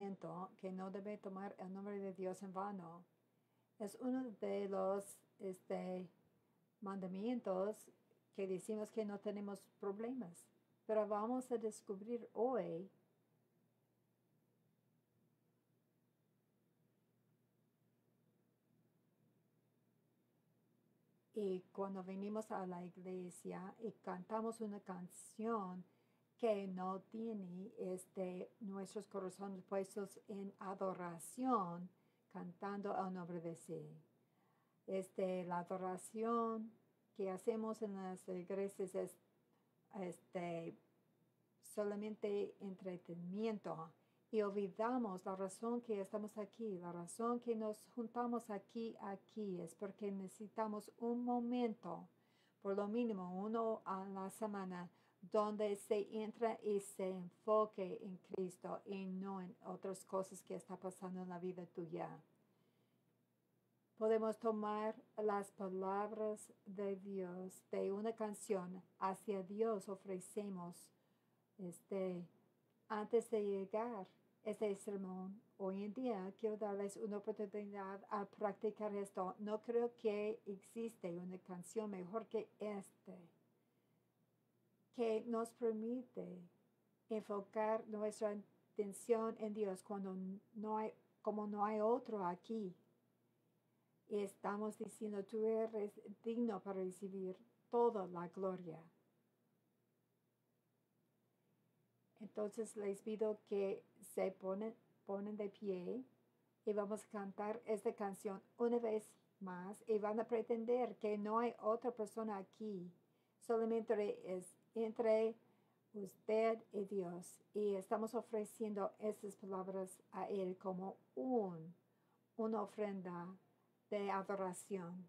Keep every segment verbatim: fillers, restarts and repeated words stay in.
que no debe tomar el nombre de Dios en vano. Es uno de los este, mandamientos que decimos que no tenemos problemas. Pero vamos a descubrir hoy y cuando venimos a la iglesia y cantamos una canción que no tiene este, nuestros corazones puestos en adoración, cantando el nombre de sí. Este, la adoración que hacemos en las iglesias es este, solamente entretenimiento y olvidamos la razón que estamos aquí, la razón que nos juntamos aquí, aquí, es porque necesitamos un momento, por lo mínimo uno a la semana, donde se entra y se enfoque en Cristo y no en otras cosas que está pasando en la vida tuya. Podemos tomar las palabras de Dios, de una canción, hacia Dios ofrecemos este, antes de llegar a este sermón. Hoy en día quiero darles una oportunidad a practicar esto. No creo que existe una canción mejor que esta, que nos permite enfocar nuestra atención en Dios cuando no hay, como no hay otro aquí. Y estamos diciendo, tú eres digno para recibir toda la gloria. Entonces les pido que se ponen, ponen de pie y vamos a cantar esta canción una vez más y van a pretender que no hay otra persona aquí, solamente es entre usted y Dios. Y estamos ofreciendo estas palabras a Él como un, una ofrenda de adoración.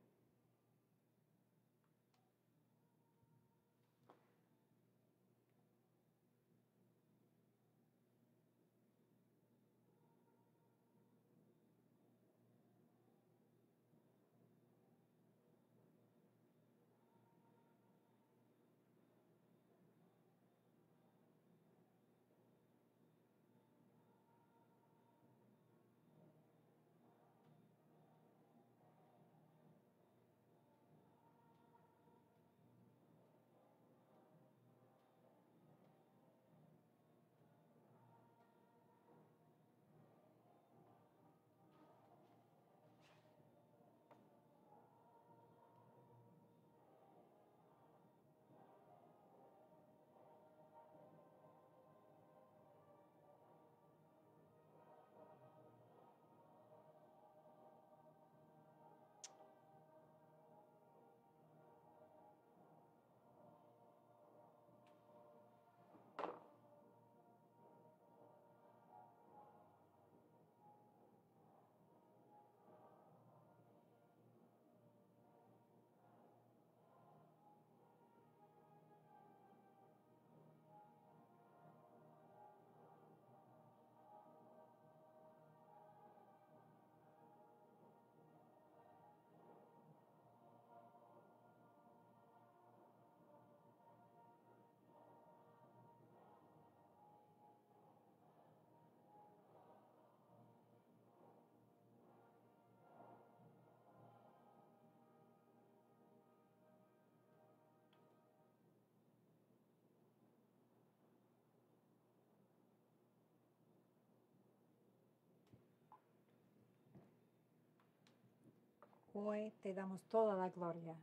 Hoy te damos toda la gloria.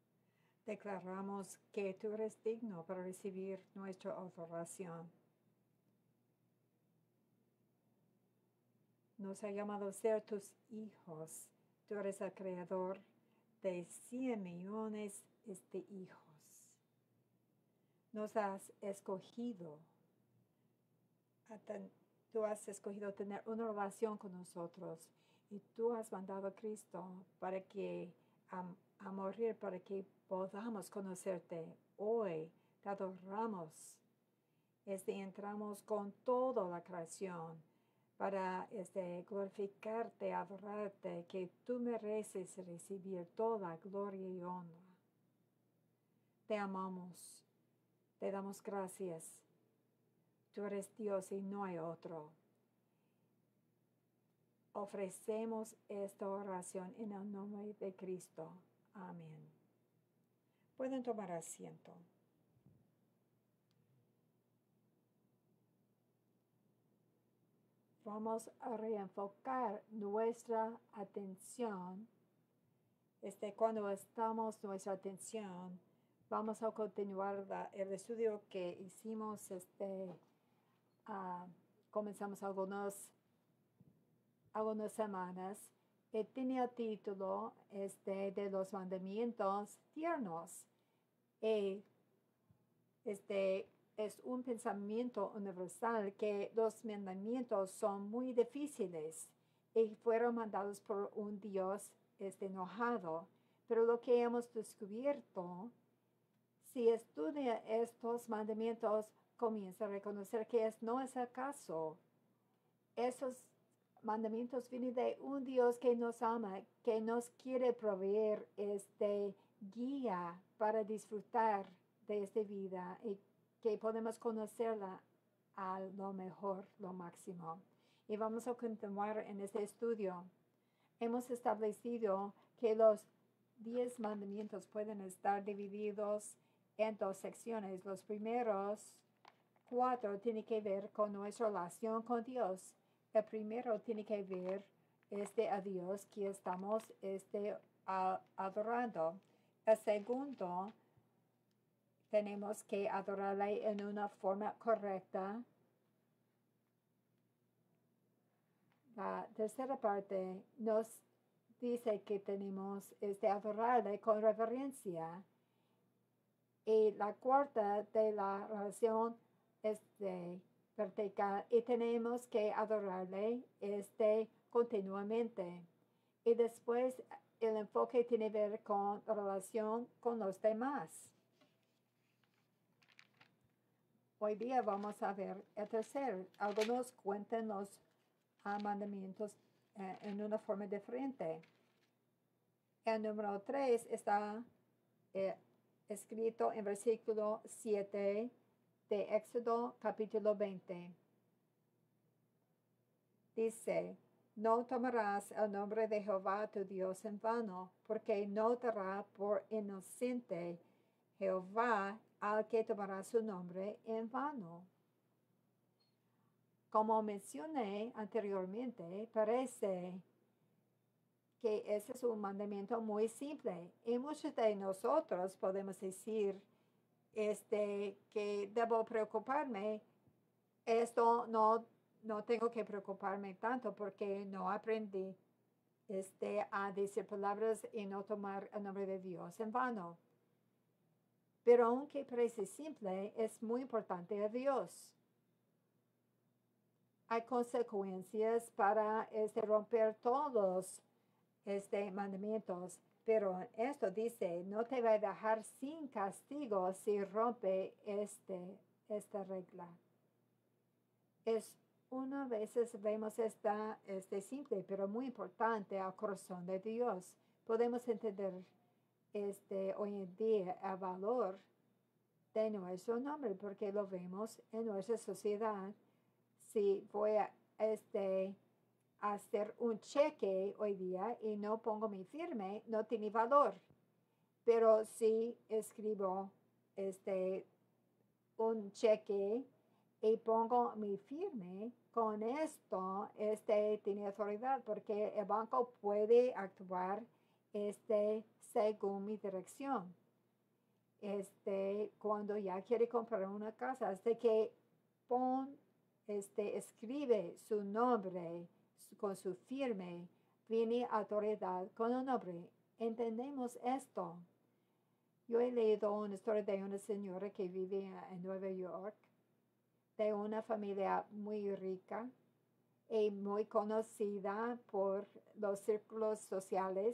Declaramos que tú eres digno para recibir nuestra adoración. Nos ha llamado a ser tus hijos. Tú eres el creador de cien millones de hijos. Nos has escogido. Tú has escogido tener una relación con nosotros. Y tú has mandado a Cristo para que a, a morir, para que podamos conocerte. Hoy te adoramos. Este, entramos con toda la creación para este, glorificarte, adorarte, que tú mereces recibir toda gloria y honra. Te amamos, te damos gracias. Tú eres Dios y no hay otro. ofrecemos esta oración en el nombre de Cristo. Amén. Pueden tomar asiento. Vamos a reenfocar nuestra atención. Este, cuando estamos nuestra atención, vamos a continuar la, el estudio que hicimos. Este, uh, comenzamos algunos, algunas semanas. Eh, tenía el título este, de los mandamientos tiernos. Eh, este, es un pensamiento universal que los mandamientos son muy difíciles y fueron mandados por un Dios este, enojado. Pero lo que hemos descubierto, si estudia estos mandamientos, comienza a reconocer que es, no es el caso. Esos mandamientos vienen de un Dios que nos ama, que nos quiere proveer este guía para disfrutar de esta vida y que podemos conocerla a lo mejor, lo máximo. Y vamos a continuar en este estudio. Hemos establecido que los diez mandamientos pueden estar divididos en dos secciones. Los primeros cuatro tienen que ver con nuestra relación con Dios. El primero tiene que ver este, a Dios que estamos este, a, adorando. El segundo, tenemos que adorarle en una forma correcta. La tercera parte nos dice que tenemos este, adorarle con reverencia. Y la cuarta de la relación este, vertical, y tenemos que adorarle este, continuamente. Y después el enfoque tiene que ver con la relación con los demás. Hoy día vamos a ver el tercer. Algunos cuentan los uh, mandamientos uh, en una forma diferente. El número tres está eh, escrito en versículo siete de Éxodo capítulo veinte. Dice, no tomarás el nombre de Jehová tu Dios en vano, porque no dará por inocente Jehová al que tomará su nombre en vano. Como mencioné anteriormente, parece que ese es un mandamiento muy simple. Y muchos de nosotros podemos decir este, que debo preocuparme. Esto no, no tengo que preocuparme tanto porque no aprendí este, a decir palabras y no tomar el nombre de Dios en vano. Pero aunque parece simple, es muy importante a Dios. Hay consecuencias para este, romper todos este, mandamientos, pero esto dice, no te va a dejar sin castigo si rompe este, esta regla. Es una vez vemos esta este, simple, pero muy importante al corazón de Dios. Podemos entender este, hoy en día el valor de nuestro nombre, porque lo vemos en nuestra sociedad. Si voy a este, hacer un cheque hoy día y no pongo mi firme, no tiene valor. Pero si escribo este, un cheque y pongo mi firme, con esto este, tiene autoridad, porque el banco puede actuar este, según mi dirección. Este, cuando ya quiere comprar una casa, hasta que pon, este, escribe su nombre con su firme, viene autoridad con el nombre. ¿Entendemos esto? Yo he leído una historia de una señora que vive en Nueva York, de una familia muy rica y muy conocida por los círculos sociales.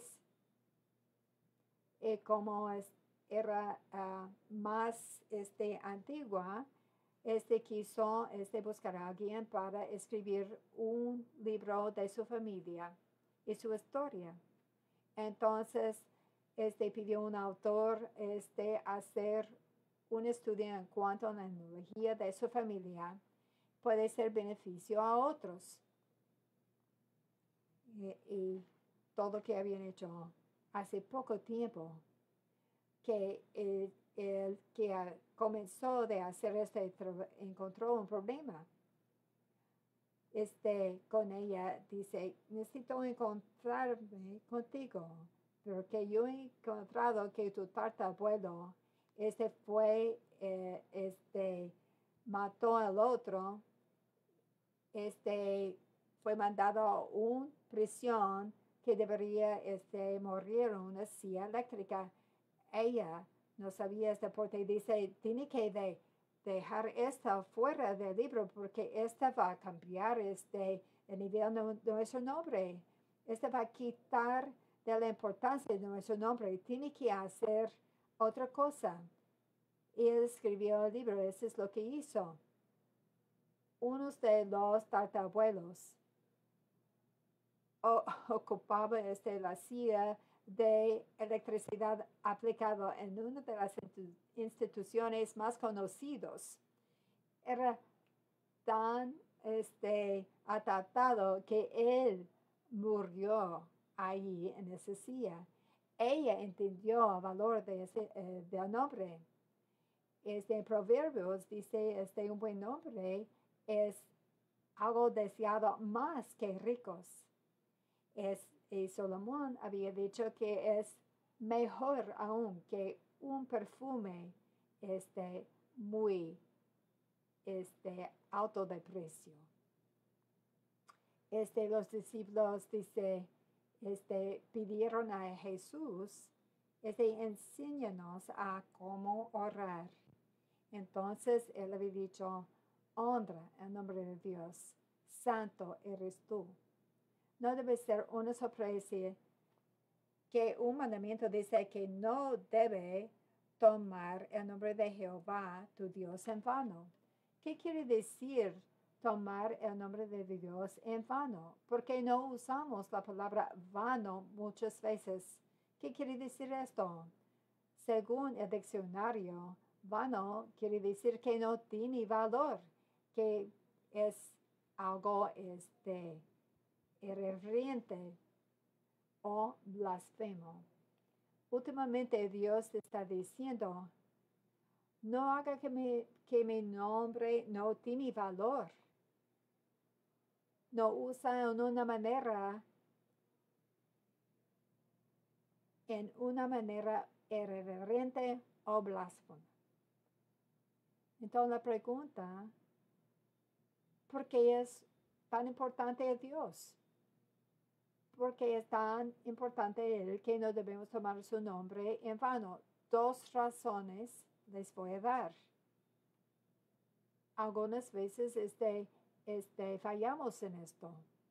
Y como es, era uh, más este, antigua, este quiso este, buscar a alguien para escribir un libro de su familia y su historia. Entonces, este, pidió un autor este, hacer un estudio en cuanto a la energía de su familia puede ser beneficio a otros. y, y todo lo que habían hecho hace poco tiempo, que el, el que a, comenzó de hacer este encontró un problema este, con ella. Dice, necesito encontrarme contigo, porque yo he encontrado que tu tatarabuelo este fue, eh, este, mató al otro, este, fue mandado a una prisión que debería este, morir en una silla eléctrica. Ella no sabía este porque dice, tiene que de, dejar esta fuera del libro porque esta va a cambiar este, el nivel de nuestro nombre. Esta va a quitar de la importancia de nuestro nombre. Tiene que hacer otra cosa. Y él escribió el libro, eso es lo que hizo. Uno de los tatarabuelos ocupaba este, la silla de electricidad aplicado en una de las instituciones más conocidas. Era tan este, atacado que él murió ahí en esa silla. Ella entendió el valor de ese eh, del nombre. Este Proverbios dice este un buen nombre es algo deseado más que ricos. Es, y Salomón había dicho que es mejor aún que un perfume este, muy este, alto de precio. Este, los discípulos dice, este, pidieron a Jesús, este, enséñanos a cómo orar. Entonces él había dicho, honra el nombre de Dios, santo eres tú. No debe ser una sorpresa que un mandamiento dice que no debe tomar el nombre de Jehová, tu Dios, en vano. ¿Qué quiere decir tomar el nombre de Dios en vano? Porque no usamos la palabra vano muchas veces. ¿Qué quiere decir esto? Según el diccionario, vano quiere decir que no tiene valor, que es algo este, irreverente o blasfemo. Últimamente Dios está diciendo, no haga que, me, que mi nombre no tiene valor. No usa en una manera, en una manera irreverente o blasfema. Entonces la pregunta, ¿por qué es tan importante a Dios? Porque es tan importante Él que no debemos tomar su nombre en vano. Dos razones les voy a dar. Algunas veces este, este, fallamos en esto.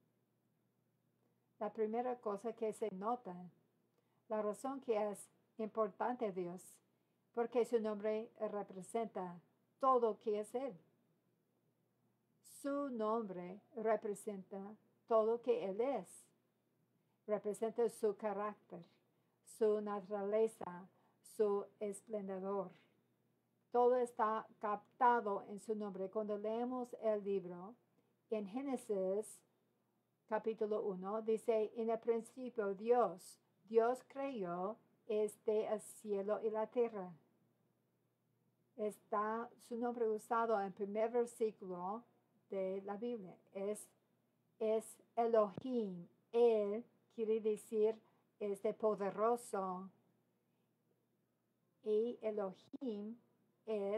La primera cosa que se nota, la razón que es importante a Dios, porque su nombre representa todo que es Él. Su nombre representa todo que Él es. Representa su carácter, su naturaleza, su esplendor. Todo está captado en su nombre. Cuando leemos el libro, en Génesis capítulo uno, dice, en el principio Dios, Dios creó este el cielo y la tierra. Está su nombre usado en el primer versículo de la Biblia. Es, es Elohim, Él quiere decir este poderoso. Y Elohim es,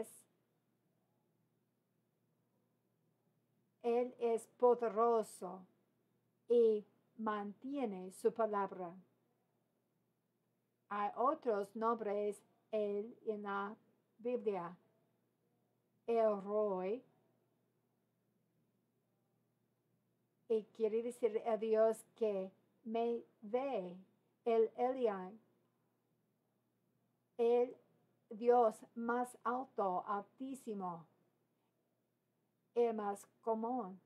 Él es poderoso y mantiene su palabra. Hay otros nombres Él en la Biblia. El Roy. Y quiere decir a Dios que me ve. El Elion. El Dios más alto, altísimo. El más común.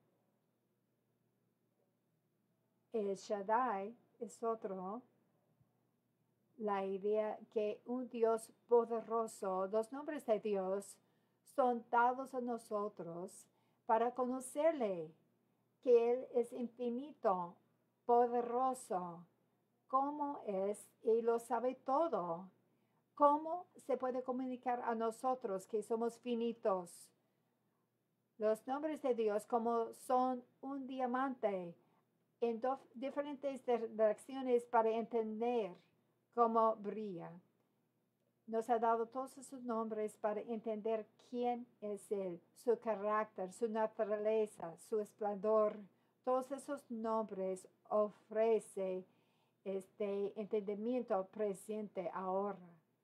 El Shaddai es otro. La idea que un Dios poderoso, los nombres de Dios son dados a nosotros para conocerle, que Él es infinito, poderoso. ¿Cómo es? Y lo sabe todo. ¿Cómo se puede comunicar a nosotros que somos finitos? Los nombres de Dios como son un diamante en diferentes direcciones para entender cómo brilla. Nos ha dado todos esos nombres para entender quién es Él, su carácter, su naturaleza, su esplendor. Todos esos nombres ofrece este entendimiento presente ahora.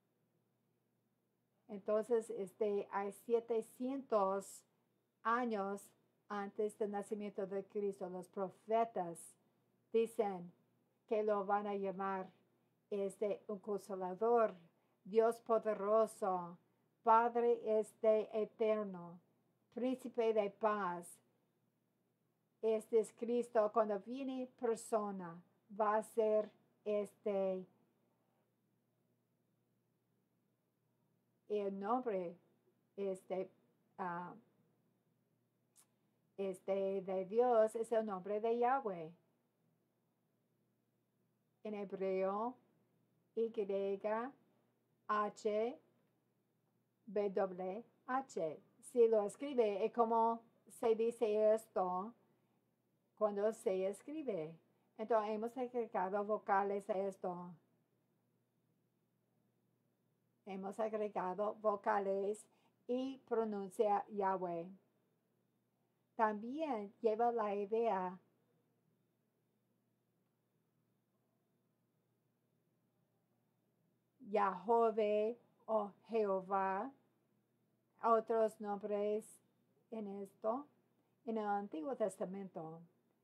Entonces, este, hay setecientos años antes del nacimiento de Cristo, los profetas dicen que lo van a llamar este un consolador, Dios poderoso, Padre este eterno, príncipe de paz. Este es Cristo. Cuando viene persona, va a ser este el nombre este, uh, este de Dios es el nombre de Yahweh. En hebreo, Y, H, W, H. Si lo escribe, es como se dice esto cuando se escribe. Entonces hemos agregado vocales a esto. Hemos agregado vocales y pronuncia Yahweh. También lleva la idea Yahweh o Jehová, otros nombres en esto. En el Antiguo Testamento,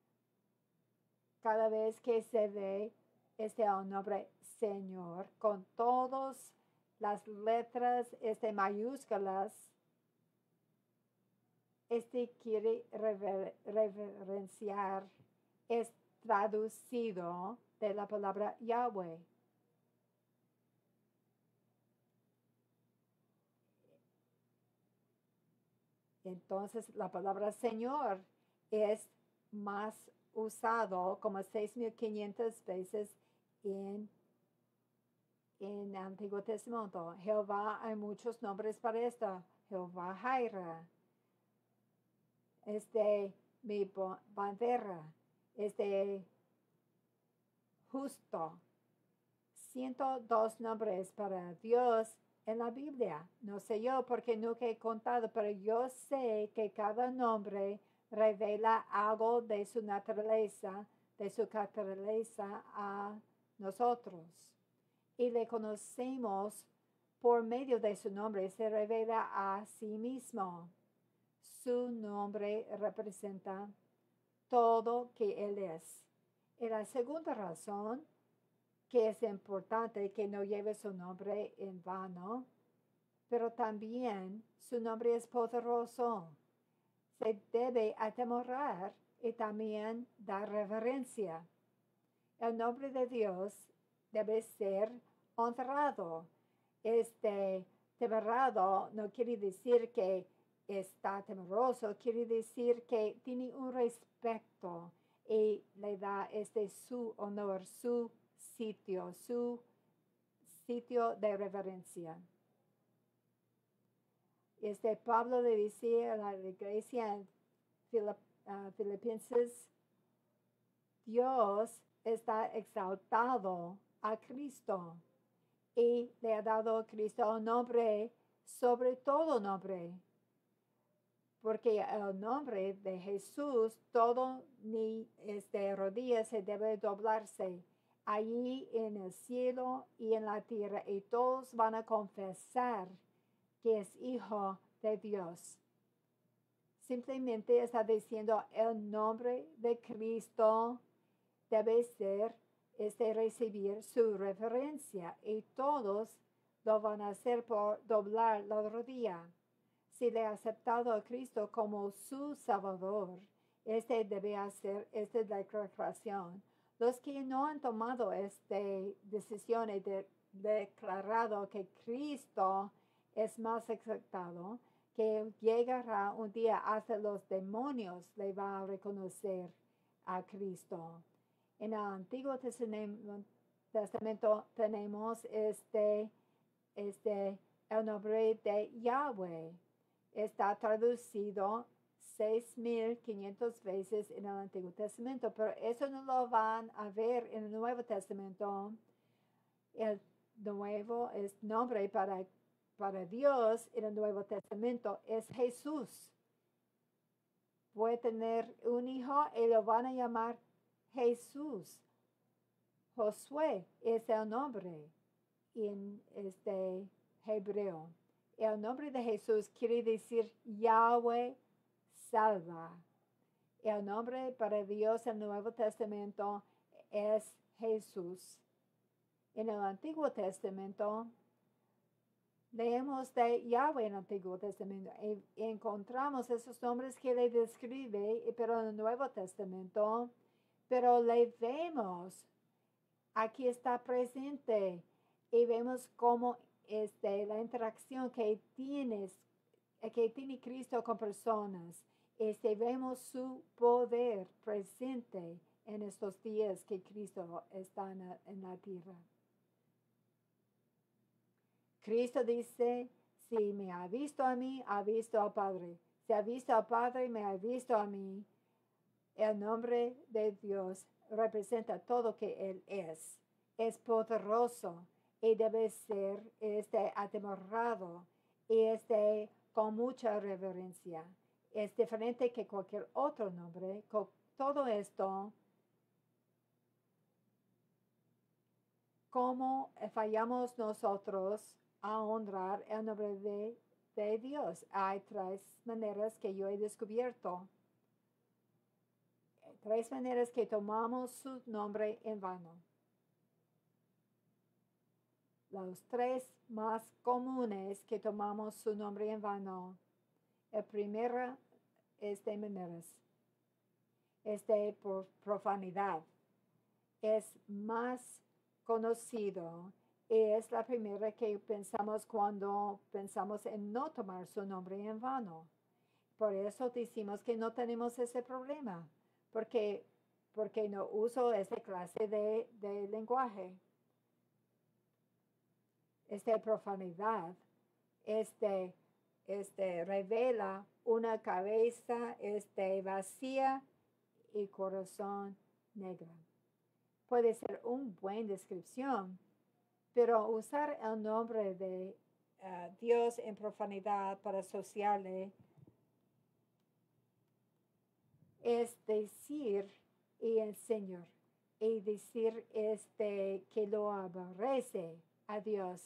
cada vez que se ve este nombre Señor con todas las letras este, mayúsculas, este quiere rever, reverenciar, es traducido de la palabra Yahweh. Entonces la palabra Señor es más usado como seis mil quinientas veces en en el Antiguo Testamento. Jehová, hay muchos nombres para esto. Jehová Jaira, este mi bandera, este justo. ciento dos nombres para Dios en la Biblia. No sé yo porque nunca he contado, pero yo sé que cada nombre revela algo de su naturaleza, de su naturaleza a nosotros. Y le conocemos por medio de su nombre, se revela a sí mismo. Su nombre representa todo que Él es. Y la segunda razón que es importante que no lleve su nombre en vano, pero también su nombre es poderoso. Se debe atemorar y también dar reverencia. El nombre de Dios debe ser honrado. Este temerado no quiere decir que está temeroso, quiere decir que tiene un respeto y le da este su honor, su sitio, su sitio de reverencia. Este Pablo le decía a la iglesia en Filip, uh, Filipenses, Dios está exaltado a Cristo y le ha dado a Cristo un nombre sobre todo nombre, porque el nombre de Jesús, todo ni este rodilla se debe doblarse allí en el cielo y en la tierra, y todos van a confesar que es hijo de Dios. Simplemente está diciendo el nombre de Cristo debe ser este recibir su reverencia y todos lo van a hacer por doblar la rodilla. Si le ha aceptado a Cristo como su Salvador, este debe hacer esta declaración. Los que no han tomado esta decisión y de, declarado que Cristo es más exaltado, que llegará un día hasta los demonios le va a reconocer a Cristo. En el Antiguo Testamento, Testamento tenemos este, este, el nombre de Yahweh. Está traducido seis mil quinientas veces en el Antiguo Testamento, pero eso no lo van a ver en el Nuevo Testamento. El nuevo es nombre para, para Dios en el Nuevo Testamento es Jesús. Voy a tener un hijo y lo van a llamar Jesús. Josué es el nombre en este hebreo. El nombre de Jesús quiere decir Yahweh salva. El nombre para Dios en el Nuevo Testamento es Jesús. En el Antiguo Testamento, leemos de Yahweh en el Antiguo Testamento y encontramos esos nombres que le describe, pero en el Nuevo Testamento, pero le vemos, aquí está presente y vemos cómo este, la interacción que tienes, que tiene Cristo con personas. Este, vemos su poder presente en estos días que Cristo está en la, en la tierra. Cristo dice, si me ha visto a mí, ha visto al Padre. Si ha visto al Padre, me ha visto a mí. El nombre de Dios representa todo que Él es. Es poderoso y debe ser este, atemorado y este, con mucha reverencia. Es diferente que cualquier otro nombre. Con todo esto, ¿cómo fallamos nosotros a honrar el nombre de, de Dios? Hay tres maneras que yo he descubierto. Tres maneras que tomamos su nombre en vano. Los tres más comunes que tomamos su nombre en vano. El primero es de maneras. Es de profanidad. Es más conocido. Y es la primera que pensamos cuando pensamos en no tomar su nombre en vano. Por eso decimos que no tenemos ese problema. Porque, porque no uso esa clase de, de lenguaje. Esta profanidad este, este, revela una cabeza este, vacía y corazón negro. Puede ser una buena descripción, pero usar el nombre de uh, Dios en profanidad para asociarle es decir y el Señor, y decir este, que lo aborrece a Dios.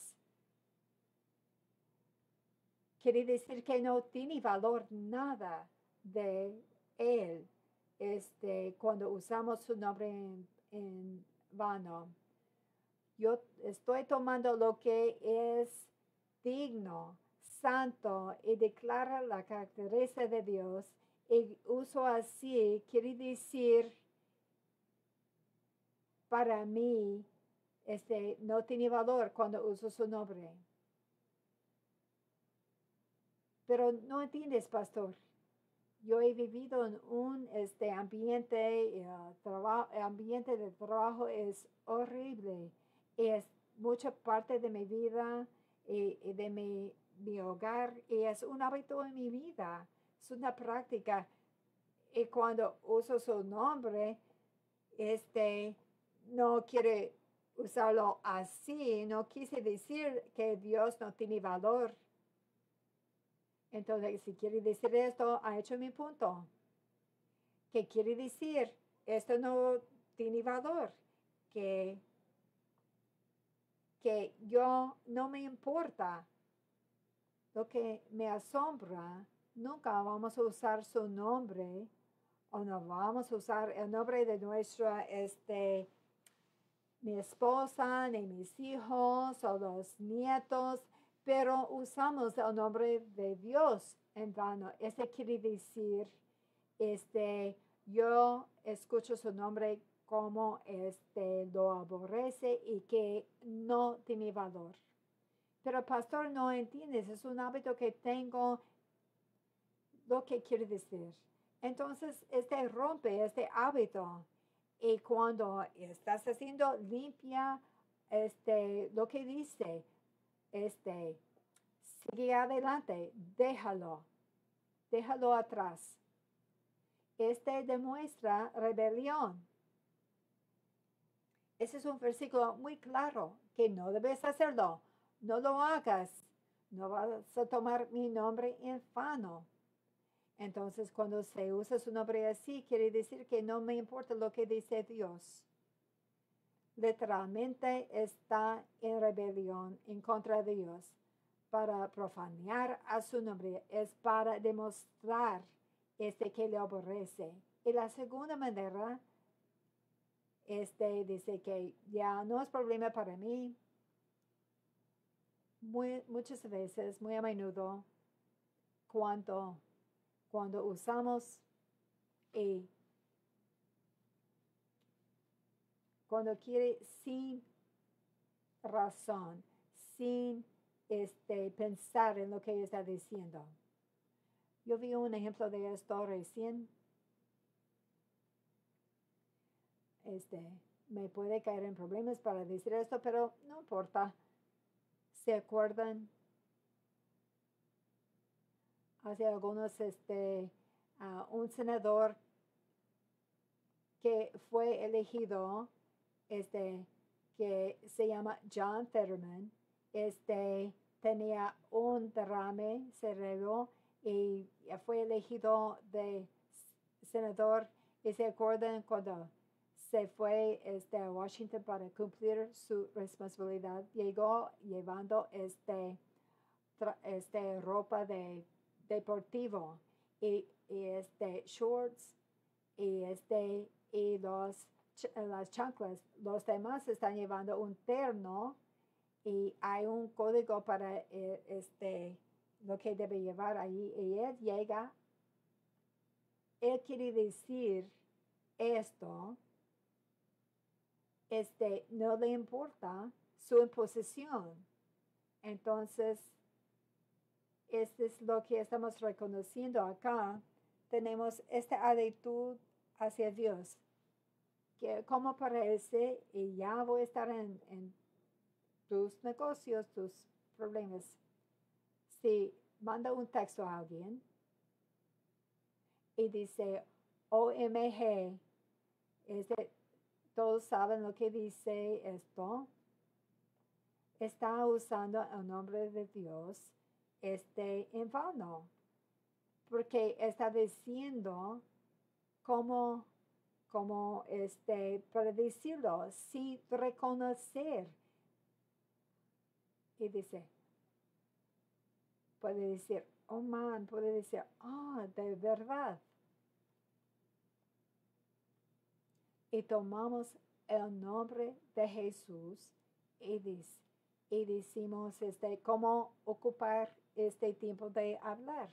Quiere decir que no tiene valor nada de Él este, cuando usamos su nombre en, en vano. Yo estoy tomando lo que es digno, santo y declara la característica de Dios y uso así, quiere decir para mí este, no tiene valor cuando uso su nombre. Pero no entiendes, pastor. Yo he vivido en un este, ambiente, uh, traba, ambiente de trabajo es horrible. Es mucha parte de mi vida y, y de mi, mi hogar y es un hábito en mi vida. Es una práctica. Y cuando uso su nombre, este, no quiere usarlo así. No quise decir que Dios no tiene valor. Entonces, si quiere decir esto, ha hecho mi punto. ¿Qué quiere decir? Esto no tiene valor. Que, que yo no me importa. Lo que me asombra, nunca vamos a usar su nombre o no vamos a usar el nombre de nuestra, este, mi esposa, ni mis hijos o los nietos, pero usamos el nombre de Dios en vano. Este quiere decir, este, yo escucho su nombre como este lo aborrece y que no tiene valor. Pero pastor, no entiendes, es un hábito que tengo, lo que quiere decir. Entonces, este rompe este hábito Y cuando estás haciendo limpia, este, lo que dice, este, sigue adelante, déjalo, déjalo atrás. Este demuestra rebelión. Ese es un versículo muy claro que no debes hacerlo. No lo hagas. No vas a tomar mi nombre en vano. Entonces, cuando se usa su nombre así, quiere decir que no me importa lo que dice Dios. Literalmente está en rebelión en contra de Dios. Para profanar a su nombre es para demostrar este que le aborrece. Y la segunda manera, este dice que ya no es problema para mí. Muy, muchas veces, muy a menudo, cuando, cuando usamos y cuando quiere sin razón, sin este, pensar en lo que está diciendo. Yo vi un ejemplo de esto recién. Este, me puede caer en problemas para decir esto, pero no importa. ¿Se acuerdan? Hace algunos, este, uh, un senador que fue elegido, este, que se llama John Fetterman, este, tenía un derrame cerebral y fue elegido de senador. Y se acuerdan cuando se fue este, a Washington para cumplir su responsabilidad, llegó llevando este, este ropa de deportivo y, y este shorts y este y los las chanclas. Los demás están llevando un terno y hay un código para eh, este lo que debe llevar ahí. Y él llega, él quiere decir esto, este, no le importa su imposición. Entonces, este es lo que estamos reconociendo acá. Tenemos esta actitud hacia Dios, que como parece, y ya voy a estar en, en tus negocios, tus problemas. Si manda un texto a alguien y dice O M G, este, todos saben lo que dice esto, está usando el nombre de Dios este, en vano, porque está diciendo cómo, cómo este, para decirlo, sin reconocer. Y dice, puede decir, oh man, puede decir, ah, oh, de verdad. Y tomamos el nombre de Jesús y, dice, y decimos este, cómo ocupar este tiempo de hablar.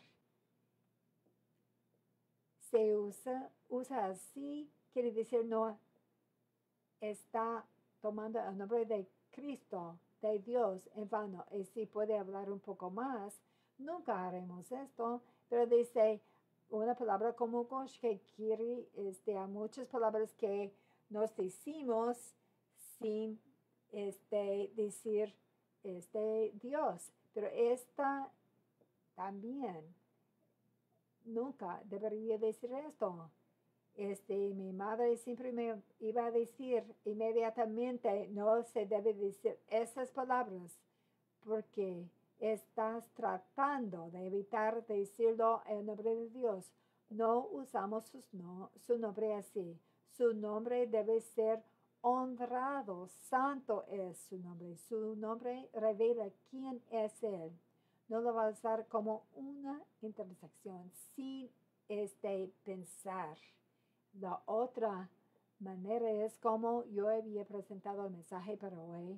Se usa, usa así, quiere decir no está tomando el nombre de Cristo, de Dios en vano. Y si puede hablar un poco más, nunca haremos esto, pero dice una palabra como gosh que quiere este, a muchas palabras que nos decimos sin este, decir este Dios. Pero esta también nunca debería decir esto. Este, mi madre siempre me iba a decir inmediatamente, no se debe decir esas palabras porque estás tratando de evitar decirlo en nombre de Dios. No usamos sus no, su nombre así. Su nombre debe ser honrado. Santo es su nombre. Su nombre revela quién es Él. No lo va a usar como una intersección sin este pensar. La otra manera es como yo había presentado el mensaje para hoy.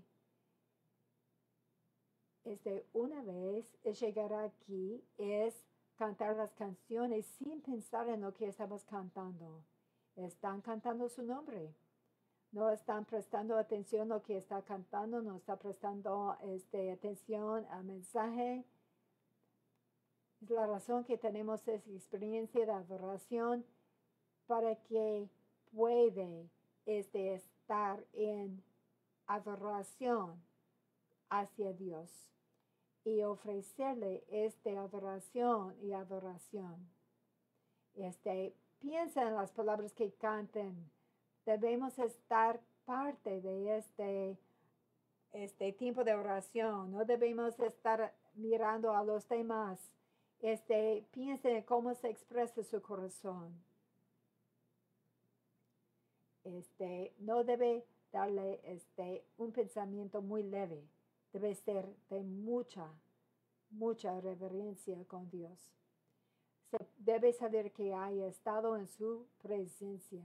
Este, una vez llegar aquí es cantar las canciones sin pensar en lo que estamos cantando. Están cantando su nombre. No están prestando atención a lo que está cantando, no está prestando este, atención al mensaje. Es la razón que tenemos esa experiencia de adoración para que puede es de estar en adoración hacia Dios y ofrecerle esta adoración y adoración. Este, piensa en las palabras que canten. Debemos estar parte de este, este tiempo de oración. No debemos estar mirando a los demás. Este, piensa en cómo se expresa su corazón. Este, no debe darle este, un pensamiento muy leve. Debe ser de mucha, mucha reverencia con Dios. Se debe saber que haya estado en su presencia.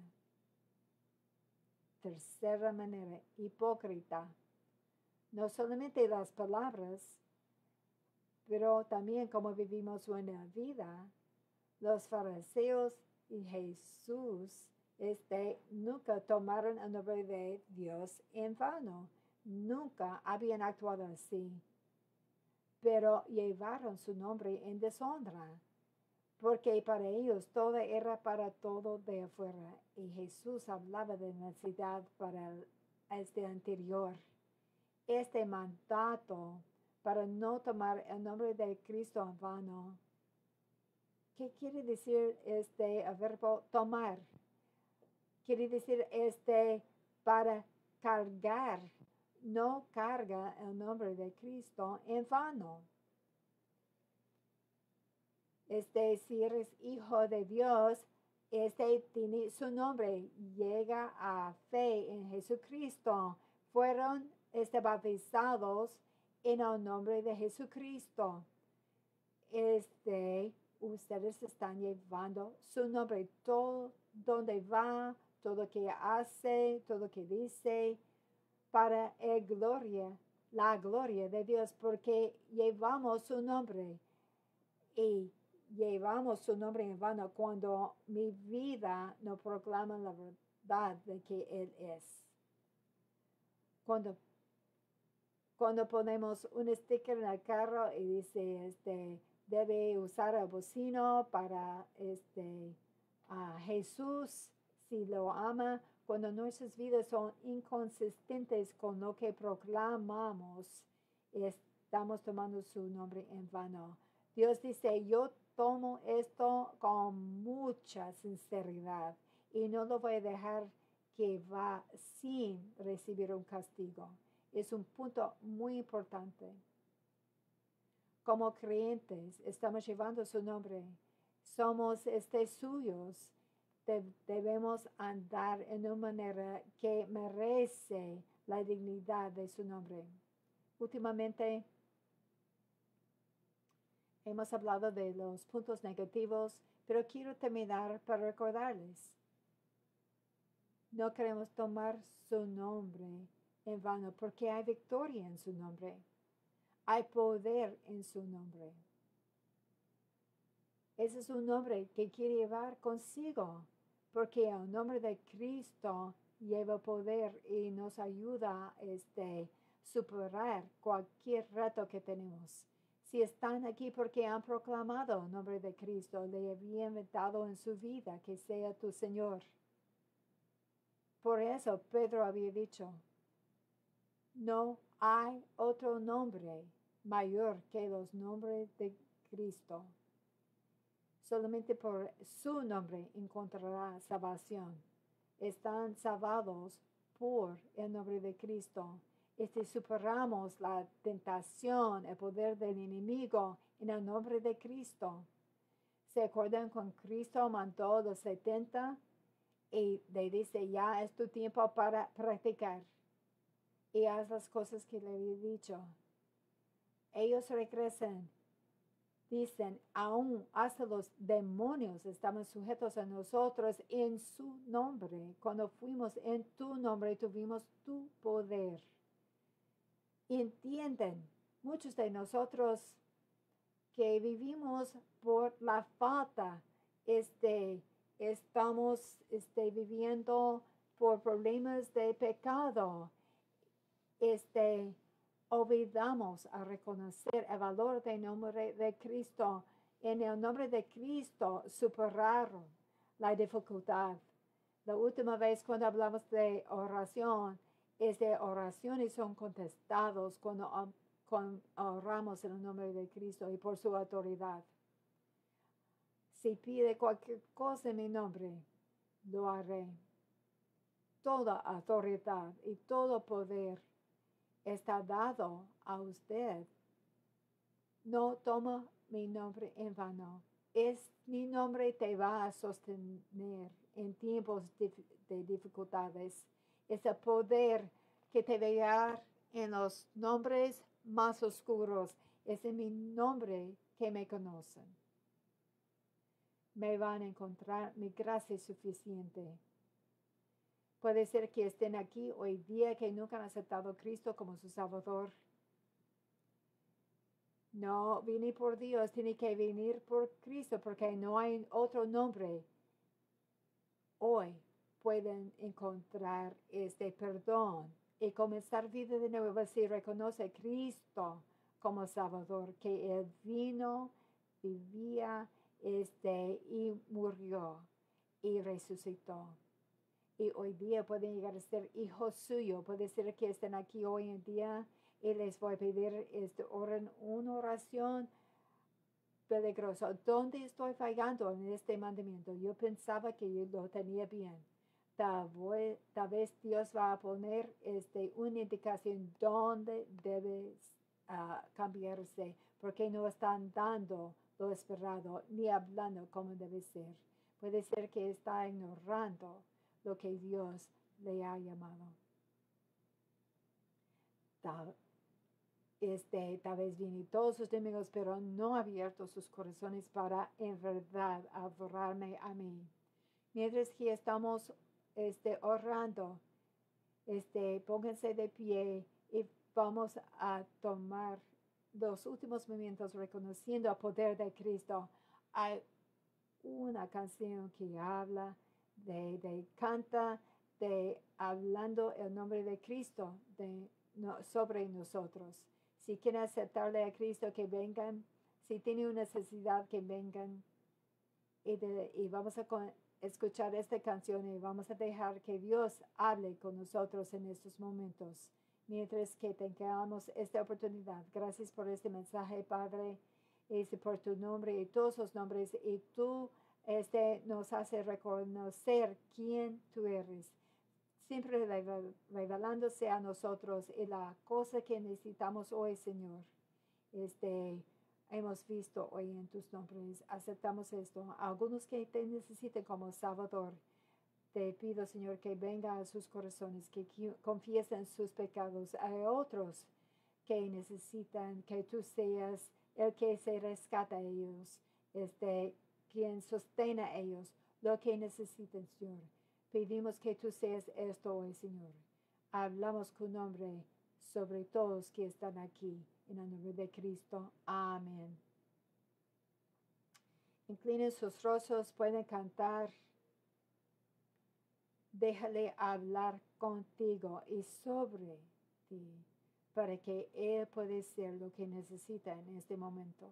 Tercera manera, hipócrita. No solamente las palabras, pero también como vivimos una vida. Los fariseos y Jesús este, nunca tomaron el nombre de Dios en vano. Nunca habían actuado así. Pero llevaron su nombre en deshonra. Porque para ellos todo era para todo de afuera. Y Jesús hablaba de necesidad para este anterior. Este mandato para no tomar el nombre de Cristo en vano. ¿Qué quiere decir este verbo tomar? Quiere decir este para cargar. No carga el nombre de Cristo en vano. Este, si eres hijo de Dios, este tiene su nombre, llega a fe en Jesucristo. Fueron este, bautizados en el nombre de Jesucristo. Este, ustedes están llevando su nombre, todo donde va, todo que hace, todo que dice, para el gloria, la gloria de Dios, porque llevamos su nombre y llevamos su nombre en vano cuando mi vida no proclama la verdad de que Él es. Cuando, cuando ponemos un sticker en el carro y dice, este, debe usar el bocino para este, a Jesús, si lo ama, cuando nuestras vidas son inconsistentes con lo que proclamamos, estamos tomando su nombre en vano. Dios dice, yo tomo esto con mucha sinceridad y no lo voy a dejar que va sin recibir un castigo. Es un punto muy importante. Como creyentes, estamos llevando su nombre. Somos este suyos. De, debemos andar en una manera que merece la dignidad de su nombre. Últimamente, hemos hablado de los puntos negativos, pero quiero terminar para recordarles. No queremos tomar su nombre en vano porque hay victoria en su nombre. Hay poder en su nombre. Ese es un nombre que quiere llevar consigo, porque el nombre de Cristo lleva poder y nos ayuda a este, superar cualquier reto que tenemos. Si están aquí porque han proclamado el nombre de Cristo, le habían invitado en su vida que sea tu Señor. Por eso Pedro había dicho, no hay otro nombre mayor que los nombres de Cristo. Solamente por su nombre encontrará salvación. Están salvados por el nombre de Cristo. Este, superamos la tentación, el poder del enemigo en el nombre de Cristo. ¿Se acuerdan cuando Cristo mandó a los setenta y le dice, ya es tu tiempo para practicar y haz las cosas que le había dicho? Ellos regresan. Dicen, aún hasta los demonios estamos sujetos a nosotros en su nombre. Cuando fuimos en tu nombre, tuvimos tu poder. Entienden, muchos de nosotros que vivimos por la falta, este, estamos este, viviendo por problemas de pecado. Este, olvidamos a reconocer el valor del nombre de Cristo. En el nombre de Cristo superaron la dificultad. La última vez cuando hablamos de oración, es de oraciones son contestados cuando um, con, oramos en el nombre de Cristo y por su autoridad. Si pide cualquier cosa en mi nombre, lo haré. Toda autoridad y todo poder está dado a usted. No toma mi nombre en vano. Es mi nombre te va a sostener en tiempos de dificultades. Es el poder que te va en los nombres más oscuros. Es en mi nombre que me conocen. Me van a encontrar mi gracia suficiente. Puede ser que estén aquí hoy día que nunca han aceptado a Cristo como su Salvador. No vine por Dios, tiene que venir por Cristo porque no hay otro nombre. Hoy pueden encontrar este perdón y comenzar vida de nuevo si reconoce a Cristo como Salvador, que Él vino, vivía este, y murió y resucitó. Y hoy día pueden llegar a ser hijos suyos. Puede ser que estén aquí hoy en día y les voy a pedir este, oren una oración peligrosa. ¿Dónde estoy fallando en este mandamiento? Yo pensaba que yo lo tenía bien. Tal vez, tal vez Dios va a poner este, una indicación dónde debes uh, cambiarse, porque no están dando lo esperado ni hablando como debe ser. Puede ser que está ignorando lo que Dios le ha llamado. Tal, este, tal vez viene todos sus domingos, pero no ha abierto sus corazones para en verdad adorarme a mí. Mientras que estamos este, orando, este, pónganse de pie y vamos a tomar los últimos momentos reconociendo el poder de Cristo. Hay una canción que habla de, de canta, de hablando el nombre de Cristo de, no, sobre nosotros. Si quieren aceptarle a Cristo, que vengan. Si tienen una necesidad, que vengan. Y, de, y vamos a con, escuchar esta canción y vamos a dejar que Dios hable con nosotros en estos momentos. Mientras que tengamos esta oportunidad. Gracias por este mensaje, Padre. Y por tu nombre y todos los nombres. Y tú este, nos hace reconocer quién tú eres. Siempre revelándose a nosotros y la cosa que necesitamos hoy, Señor. Este, hemos visto hoy en tus nombres. Aceptamos esto. Algunos que te necesiten como Salvador. Te pido, Señor, que venga a sus corazones, que confiesen sus pecados. Hay otros que necesitan que tú seas el que se rescata a ellos, este, quien sostiene a ellos, lo que necesitan, Señor. Pedimos que tú seas esto hoy, Señor. Hablamos con nombre sobre todos que están aquí. En el nombre de Cristo. Amén. Inclinen sus rostros, pueden cantar. Déjale hablar contigo y sobre ti, para que Él pueda ser lo que necesita en este momento.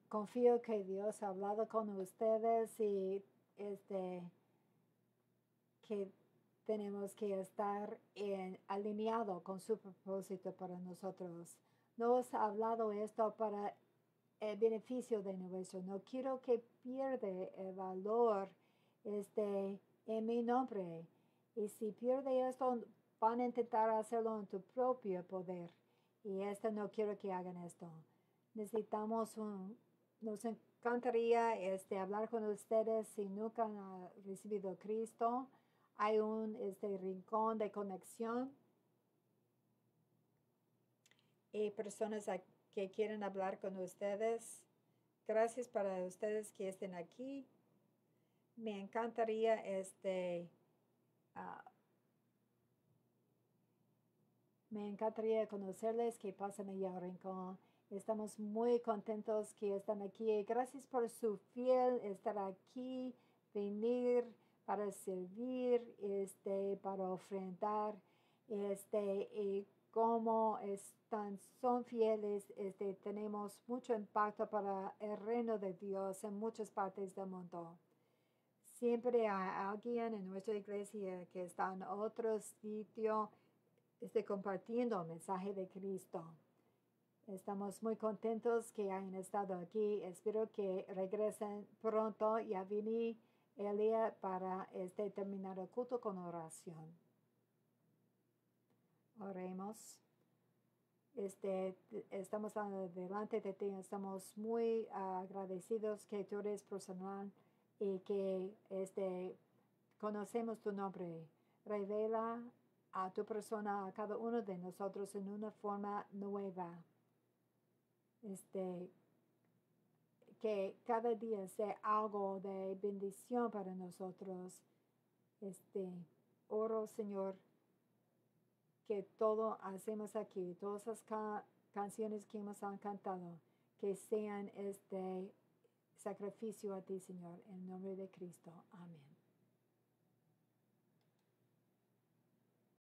confío que Dios ha hablado con ustedes y este, que tenemos que estar en, alineado con su propósito para nosotros. Nos ha hablado esto para el beneficio de nuestro. No quiero que pierda el valor este, en mi nombre. Y si pierde esto, van a intentar hacerlo en tu propio poder. Y esto no quiero que hagan esto. Necesitamos un, nos encantaría este, hablar con ustedes si nunca han recibido a Cristo. Hay un este, rincón de conexión y personas que quieren hablar con ustedes. Gracias para ustedes que estén aquí. Me encantaría este uh, me encantaría conocerles que pasan allá al rincón. Estamos muy contentos que están aquí. Gracias por su fiel estar aquí, venir para servir, este, para ofrendar, este, y como están, son fieles, este, tenemos mucho impacto para el reino de Dios en muchas partes del mundo. Siempre hay alguien en nuestra iglesia que está en otro sitio, este, compartiendo el mensaje de Cristo. Estamos muy contentos que hayan estado aquí. Espero que regresen pronto. Ya vine el día para este, terminar el culto con oración. Oremos. Este, estamos delante de ti. Estamos muy uh, agradecidos que tú eres personal y que este, conocemos tu nombre. Revela a tu persona, a cada uno de nosotros en una forma nueva. Este, que cada día sea algo de bendición para nosotros. Este, oro, Señor, que todo hacemos aquí, todas las ca canciones que hemos cantado, que sean este sacrificio a ti, Señor, en nombre de Cristo. Amén.